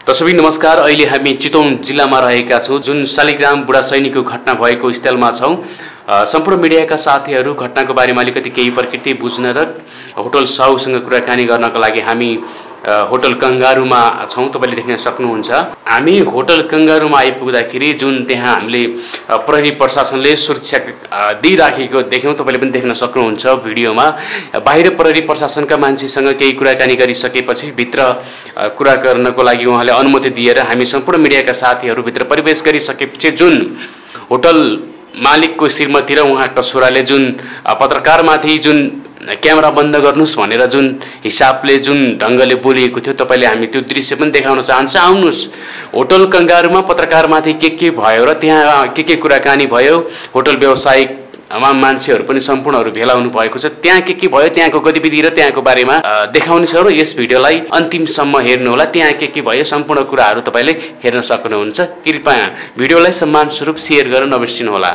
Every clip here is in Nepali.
दर्शक नमस्कार। अहिले हामी चितवन जिल्लामा रहेका छौं, जुन शालिग्राम बुढा सैनिकको घटना भएको स्थलमा छौं। सम्पूर्ण मिडियाका साथीहरू घटनाको बारेमा अलिकति केही प्रकृति बुझ्न र होटल साहुसँग कुराकानी गर्नको लागि हामी होटल कंगारुमा छौं। तपाईले देख्न सक्नुहुन्छ। हामी होटल कंगारुमा आइपुग्दाखेरि जुन त्यहाँ हामीले प्रहरी प्रशासनले सुरक्षा दिइराखेको देख्यौं। तपाईले पनि देख्न सक्नुहुन्छ भिडियोमा। बाहिर प्रहरी प्रशासनका मान्छेसँग केही कुराकानी गरिसकेपछि भित्र कुरा गर्नको लागि उहाँले अनुमति दिएर हामी सम्पूर्ण मिडियाका साथीहरू भित्र प्रवेश गरिसकेपछि जुन होटल मालिकको श्रीमती र उहाँका छोराले जुन पत्रकारमाथि जुन क्यामेरा बन्द गर्नुस् भनेर जुन हिसाबले जुन ढंगले बोलिएको थियो, तपाईले हामी त्यो दृश्य पनि देखाउन चाहन्छ। आउनुस्, होटल कंगारुमा पत्रकारमाथि के भयो र त्यहाँ के कुराकानी भयो, होटल व्यवसायिकमा मान्छेहरू पनि सम्पूर्णहरू भेला हुनु भएको छ। त्यहाँ के भयो, त्यहाँको गतिविधि र त्यहाँको बारेमा देखाउने छ र यस भिडियोलाई अन्तिमसम्म हेर्नु होला। त्यहाँ के भयो सम्पूर्ण कुराहरू तपाईले हेर्न सक्नुहुन्छ। कृपया भिडियोलाई सम्मान स्वरूप शेयर गर्न नबिर्सिनु होला।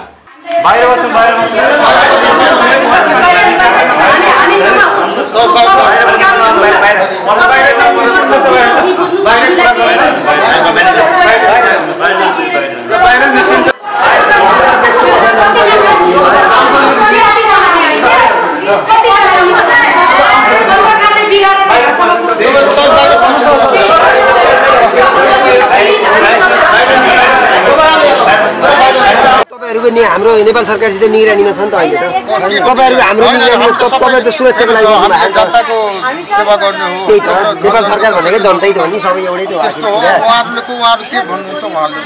तपाईहरुको नि हाम्रो नेपाल सरकारसित निगरानीमा छ नि त अहिले त। तपाईहरुको हाम्रो निगरानीमा तपाईहरु त सुरक्षाको लागि जनताको सेवा गर्ने हो। त्यही त नेपाल सरकार भनेकै जनतै त हो नि, सबै एउटै त हो। त्यस्तो हो। उहाँहरुले के भन्नुहुन्छ उहाँहरुले?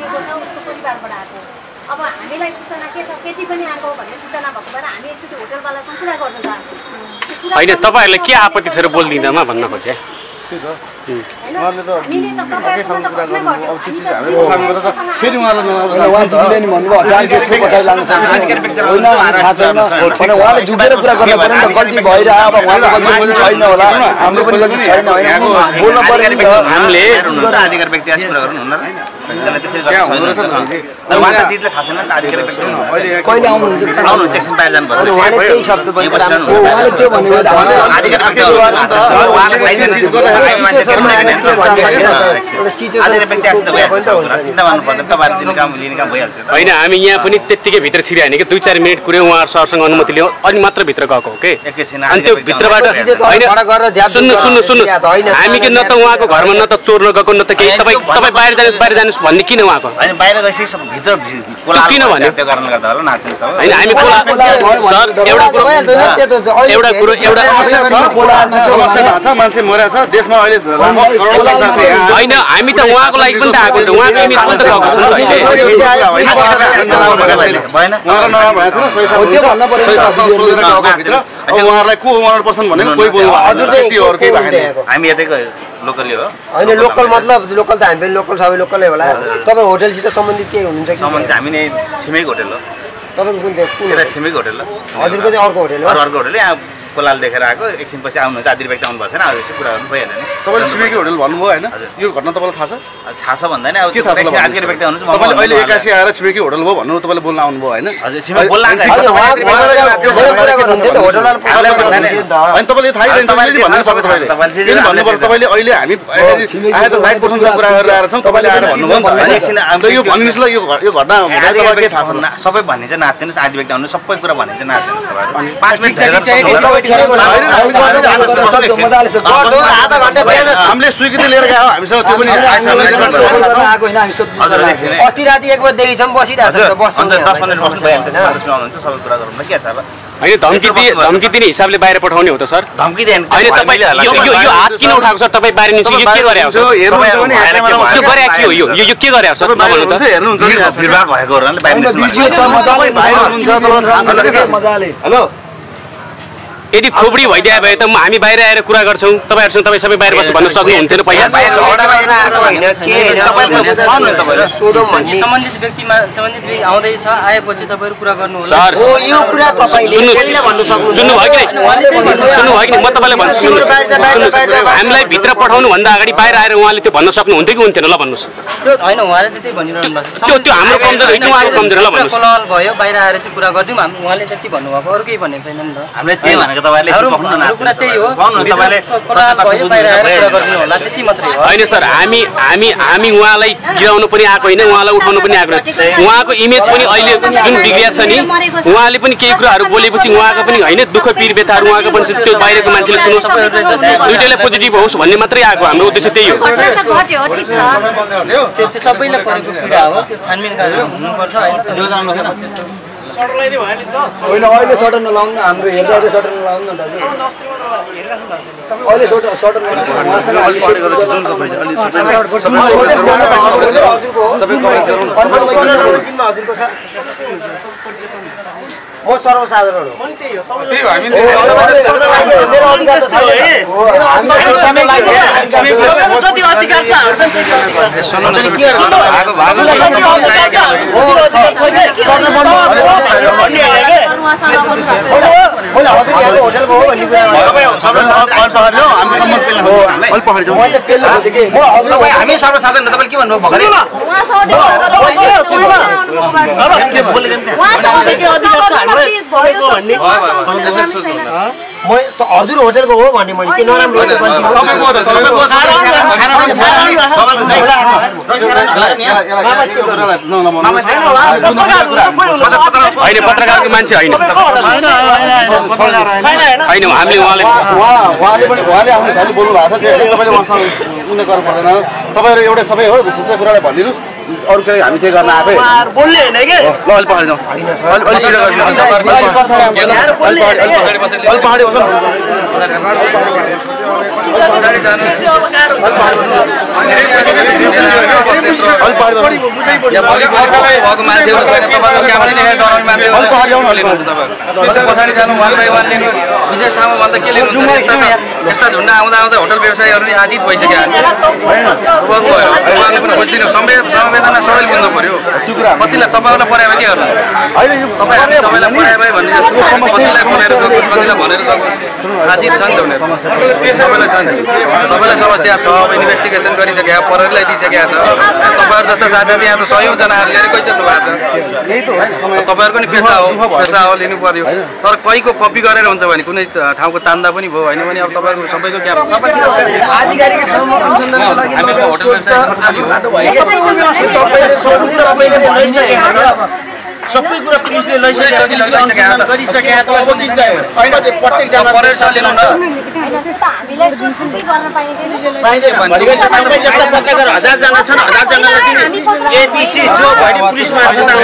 अब हामीलाई सूचना के छ, केटी पनि आको भन्ने सूचना भएको भएर हामी एकचोटी होटलवालासँग कुरा गर्न चाहन्छौँ। हैन, तपाईहरुले के आपत्ति छ र बोल्दिनमा भन्न खोजे? त्यही त उहाँहरुले त के खालको कुरा गर्नु अब त्यति हामी काम गर्दा फेरि उहाँहरुले उहाँ दिदीले नि भन्नुभयो 1000 गेस्टको पछाडि लाग्न सक्छ होइन, थाहा छैन भने उहाँले झुकेर कुरा गर्नु पर्यो नि त। गल्ती भइरह्यो, अब उहाँको गल्ती पनि छैन होला, हाम्रो पनि गल्ती छैन होइन, बोल्नु पर्यो नि त। हामीले अधिकार व्यक्ति आएर कुरा गर्नु हुन्न र हैन, त्यसरी गर्न सक्दैन। उहाँले दिदीले थाहा छैन अधिकार व्यक्ति कहिले आउनुहुन्छ एकछिन बाहिर जानु पर्छ। उहाँले त्यही शब्द पनि उहाँले त्यो भनेको अधिकार व्यक्ति उहाँले होइन, हामी यहाँ पनि त्यतिकै भित्र छिरिहाल्ने कि 2-4 मिनट कुरै उहाँहरु सरसँग अनुमति लियो अनि मात्र भित्र गएको हो के। अनि त्यो भित्रबाट सुन्नु हामी कि न त उहाँको घरमा न त चोर्न गएको न त केही। तपाईँ बाहिर जानुस् भन्ने किन उहाँको? हैन, बाहिर गएपछि भित्र कोला किन भन्यो? त्यो कारणले गर्दा होला नाच्नु त हैन, हामी कोला सर एउटा कुरो मान्छे मरेछ देशमा अहिले हैन, हामी त उहाँको लागि पनि त आएको त उहाँको इमेज पनि त गएको छ नि अहिले। भएन उहाँहरु नभएछ न त्यो भन्न पर्यो भित्र। अब उहाँहरुलाई को उहाँहरु पसन्द भनेको कोही बोल्नु हजुर चाहिँ केही भएको हामी यतैको लोकली हो। हैन, लोकल मतलब लोकल त हामी पनि लोकल सबै लोकलै होला। तपाईँ होटलसित सम्बन्धित के हुनुहुन्छ कि? सम्बन्धित हामी नै छिमेकी होटल हो। तपाईको कुन चाहिँ एउटा छिमेकी होटल हो। हजुरको चाहिँ अर्को होटल हो? अर्को होटल यहाँ कोलाल देखेर आएको। एकछिन पछि आउनुहुन्छ, आधी व्यक्ति आउनु भएको छैन, अब यसो कुरा गर्नु भइहाल्यो नि। तपाईले छिमेकी होटल भन्नुभयो हैन? यो घटना तपाईलाई थाहा छ? थाहा छ भन्दैन, अब के थाहा छ? आधी व्यक्ति आउनुहुन्छ। तपाईले अहिले 81 आएर छिमेकी होटल भयो भन्नु तपाईले बोल्न आउनुभयो हैन? हजुर, छिमेकी बोल्न आएको कुरा गर्नुहुन्छ त होटलवाला अनि तपाईले थाहै रहेछ तपाईले भन्नु सक्छ। तपाईले भन्नुपर्छ तपाईले अहिले हामी आए त राइट पर्सनसँग कुरा गरेर आएर छौं, तपाईले आएर भन्नुभयो नि त। एकछिन यो भनिदिनुस् ल, यो घटना हुँदा तपाईलाई के थाहा छ? सबै भन्ने चाहिँ नाच्दिनुस्, आधी व्यक्ति आउनु सबै कुरा भन्ने चाहिँ नाच्दिनुस्। तपाईहरु 5 मिनेट हामीले स्वीकृति लिएर गयो हामीसँग, त्यो पनि अस्ति राति 1 बजेदेखि छौँ बसिरहेको छ। सबै कुरा गरौँ न, के छ अब? हैन, धम्की दिने हिसाबले बाहिर पठाउने हो त सर? धम्की दिएन हैन, तपाईले यो हात किन उठाएको सर? तपाई बाहिर निस्कियो, यो के गरे हो सर? यो गरे के हो? यो के गरे हो सर? भन्नु त। भिडभाड भएको होरले बाहिर निस्किनु मजाले। हेलो, यदि खोपडी भइदिए भए त हामी बाहिर आएर कुरा गर्छौं। तपाईहरुसँग तपाई सबै बाहिर बस्नु भन्न सक्नुहुन्थ्यो नि पहिला। बाहिर झगडा गरेर आएको हैन, सोधौँ भन्ने सम्बन्धित व्यक्ति आउँदैछ आएपछि तपाईँहरू कुरा गर्नु होला सर हो यो कुरा तपाईँले पहिला भन्नु सक्नुहुन्छ म तपाईँलाई भन्छु हामीलाई भित्र पठाउनु भन्दा अगाडि बाहिर आएर उहाँले त्यो भन्न सक्नुहुन्थ्यो कि हुन्थेन ल भन्नुहोस् होइन उहाँले त्यही भनिरहनु भएको त्यो हाम्रो कमजोर होइन उहाँको कमजोर ल भन्नुहोस् कोलाहल भयो बाहिर आएर चाहिँ कुरा गरिदिउँ उहाँले त्यति भन्नुभएको अरू केही भनेको छैन नि त हामीले त्यही भनेको तपाईँले कुरा त्यही हो कोलाहल भयो बाहिर आएर कुरा गरिदिनु होला त्यति मात्रै हो होइन सर हामी उहाँलाई गिराउनु पनि आएको होइन उहाँलाई उठाउनु पनि आएको उहाँको इमेज पनि अहिले जुन बिग्रिया छ नि उहाँले पनि केही कुराहरू बोलेपछि उहाँको पनि होइन दुःख पीर व्यथाहरू उहाँको पनि त्यो बाहिरको मान्छेले सुनोस् दुइटैलाई पोजिटिभ होस् भन्ने मात्रै आएको हाम्रो उद्देश्य त्यही हो त्यो सबैले परेको कुरा हो त्यो छानबिन गरेर हुनुपर्छ होइन अहिले सटर नलाउनु हाम्रो हेर्दा चाहिँ सटर नलाउनु न दाजु अहिले सटर म सर्वसाधारण हामी सर्वसाधारण तपाईँले के भन्नुभयो हजुर होटलको हो भने मैले के नराम्रो होइन पत्रकारको मान्छे होइन हामीले उहाँले आफ्नो साथी बोल्नु भएको छ तपाईँले उहाँसँग उनी गर्नु पर्दैन तपाईँहरू एउटै सबै हो सबै कुरालाई भनिदिनुहोस् अरू केही हामी के गर्न आफै बोल्ने होइन कि ल अलि पहाडी जाउँ अलि सिधा पहाडी पछाडि जानु विशेष ठाउँमा भन्दा के लिनु यस्ता झुन्डा आउँदा आउँदा होटल व्यवसायीहरू आजित भइसक्यो उहाँले पनि खोजिदिनु संवेदना सबैले बुझ्नु पर्यो कतिलाई तपाईँहरूलाई परायो के गर्नु तपाईँहरूले सबैलाई परायो भाइ भन्ने कतिलाई बोलेर सक्नुहोस् कतिलाई भनेर सक्नुहोस् आजित छ नि त उनीहरू सबैलाई छ नि सबैलाई समस्या छ अब इन्भेस्टिगेसन गरिसक्यो प्रहरीलाई दिइसकेको छ तपाईँहरू जस्ता साथीहरू यहाँ त सयौँजनाहरू लिएर गइसक्नु भएको छ तपाईँहरूको नि पेसा हो लिनु पर्यो तर कहीँको कपी गरेर हुन्छ भने कुनै ठाउँको तान्दा पनि भयो होइन भने अब तपाईँहरूको सबैको क्या आधिकारिक ठाउँमा अनुसन्धानको लागि होटल व्यवसाय सबै कुरा पुलिसले लैसकेको गरिसकेको त अब दिन चाहिँ होइन प्रत्येक जना परेर लिनु न तपाईँ जस्ता पत्रकार 1000 जना छन् 1000 जनालाई दिने एबिसी जो भएन पुलिसमा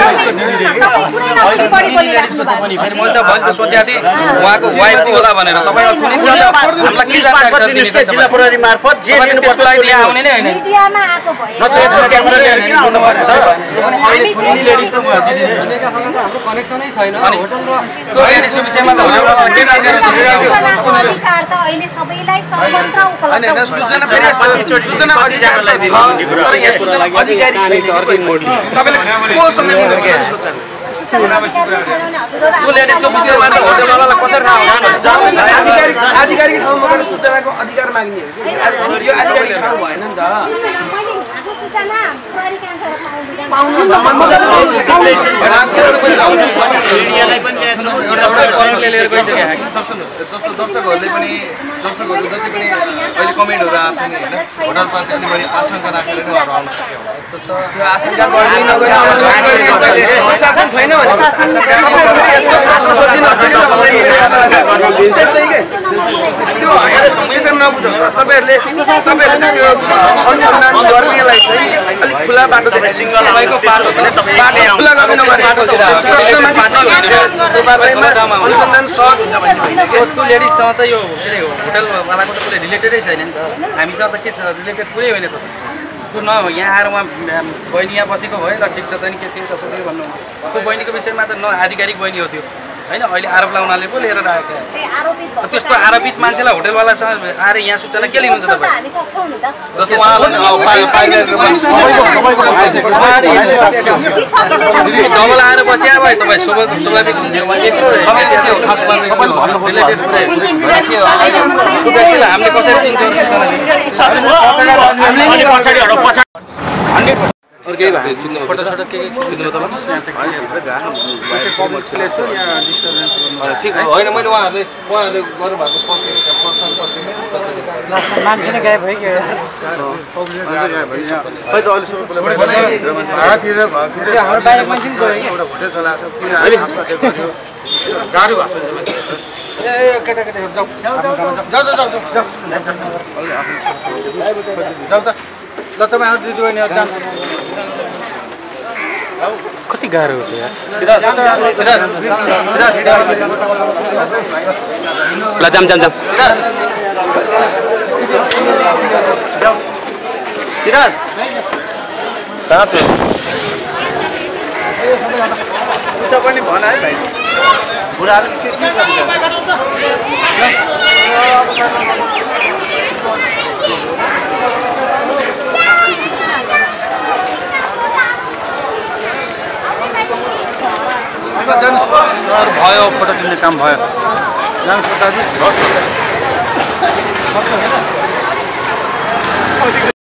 मैले त सोचेको थिएँ उहाँको वाइफ होला भनेर तपाईँलाई थुनी हामीलाई के जानकारी जिल्ला प्रहरी मार्फत जे त्यसको लागि लिएर आउने नै होइन क्यामेरा लिएर किन आउनु पर्यो त हाम्रो कनेक्सनै छैन त्यो लेडिजको विषयमा त सूचना फेरि सूचना अधिकारीलाई दिनु तर यहाँ सूचना अधिकारी तपाईँले कोसँग त्यो लेडिजको विषयमा त होटलवालालाई कसरी थाहा हुन्छ आधिकारिक ठाउँमा गएर सूचनाको अधिकार माग्ने हो कि यो आधिकारिक ठाउँ भएन नि त दर्शकहरूले पनि दर्शकहरू जति पनि अहिले कमेन्टहरू आएको छ नि होइन होटलप्रति अलि बढी आशंका राखेर नै आउनु सक्यो त्यो आशंका प्रशासन छैन तपाईँहरूले अनुसन्धान गर्नेलाई चाहिँ अलिक खुला बाटो अनुसन्धान सहज हुन्छ भने त्यो लेडिजसँग त यो के अरे होटलवालाको त कुनै रिलेटेडै छैन नि त हामीसँग त के छ रिलेटेड कुरै होइन त त्यो न यहाँ आएर उहाँ बहिनी यहाँ बसेको भयो ल ठिक छ त नि के थियो कसो थियो भन्नु त्यो बहिनीको विषयमा त न आधिकारिक बहिनी हो त्यो होइन अहिले आरोप लगाउनाले पो लिएर राखेको त्यही आरोपित भएको त्यस्तो आरोपित मान्छेलाई होटलवालासँग आएर यहाँ सूचना के लिनुहुन्छ तपाईँ हामी सक्छौँ नि त जस्तो उहाँलाई डबल आएर बसिया भयो तपाईँ स्वाभाविक हुन्थ्यो व्यक्तिलाई हामीले कसरी चिन्छौँ केही भयो फोटोसोटो के खिच्नु ठिक होइन मैले उहाँहरूले गर्नुभएको मान्छे नै गायब भइगयो हाम्रो बाहिर मान्छे पनि गयो गाह्रो भएको ए केटाकेटीहरू जाऊ त ल तपाईँहरू दिदी बहिनीहरू जान्छ कति गाह्रो हो ल जाम जाम जाम सिराज कहाँ छ उता पनि भन है भाइ बुढाहरू भयो फोटो किन्ने काम भयो जानुहोस् दाजु